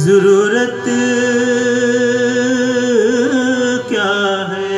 जरूरत क्या है।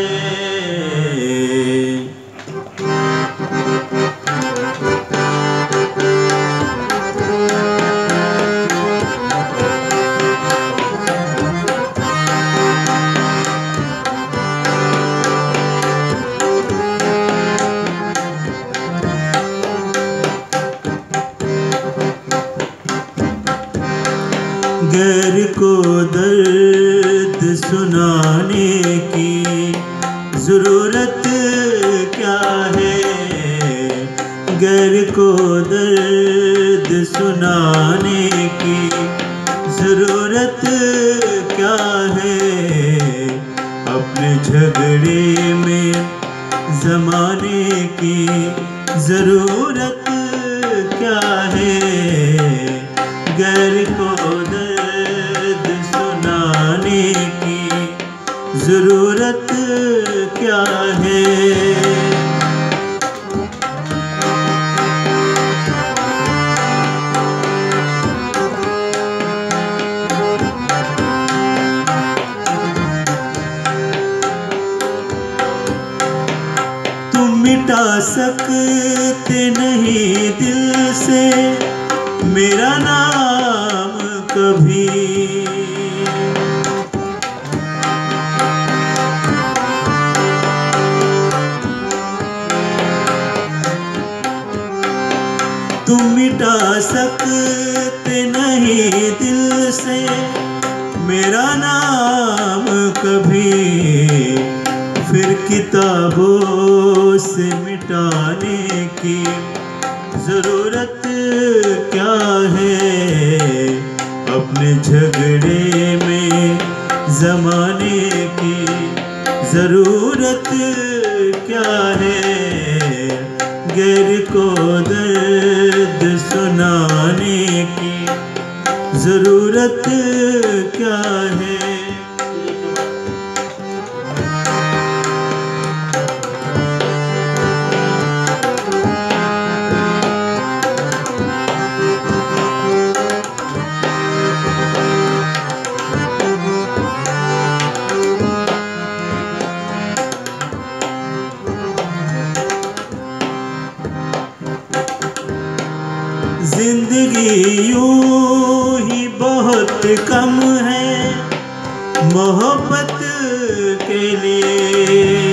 गैर को दर्द सुनाने की ज़रूरत क्या है। गैर को दर्द सुनाने की ज़रूरत क्या है। अपने झगड़े में ज़माने की ज़रूरत क्या है। गैर को दर्द सुनाने की ज़रूरत क्या है। तुम मिटा सकते नहीं दिल से मेरा नाम कभी। तुम मिटा सकते नहीं दिल से मेरा नाम कभी। फिर किताबों से मिटाने की ज़रूरत क्या है। अपने झगड़े में ज़माने की ज़रूरत क्या है। गैर को दर्द सुनाने की ज़रूरत क्या है। जिंदगी यूं ही बहुत कम है मोहब्बत के लिए।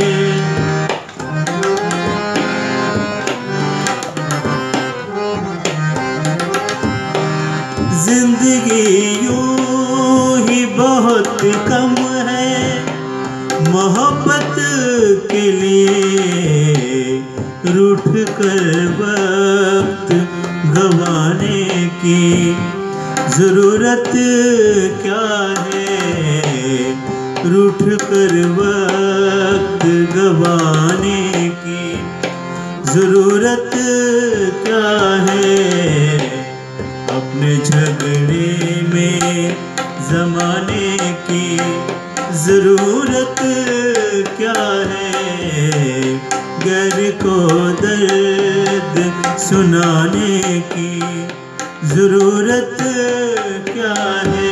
जिंदगी यूं ही बहुत कम है मोहब्बत के लिए। रूठ कर वक्त गंवाने की ज़रूरत क्या है। रूठ कर वक्त गंवाने की ज़रूरत क्या है। अपने झगड़े में ज़माने की ज़रूरत क्या है। गैर को दर्द सुनाने की ज़रूरत क्या है।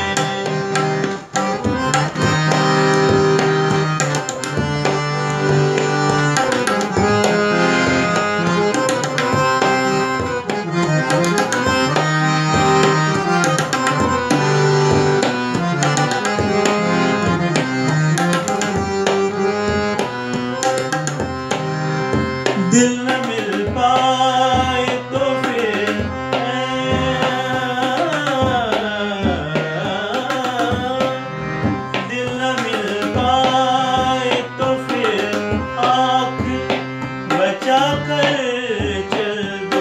दिल न मिल पाए तो फिर दिल न मिल पाए तो फिर आँख बचा कर चल दो।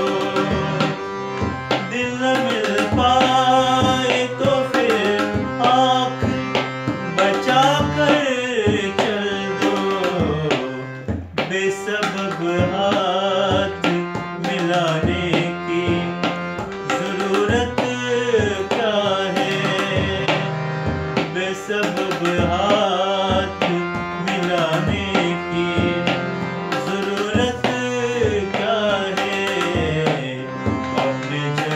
दिल न मिल पाए तो फिर आँख बचा कर चल दो। बेसबब हाथ मिलाने की ज़रूरत क्या है। बेसबब हाथ मिलाने की ज़रूरत क्या है। अपने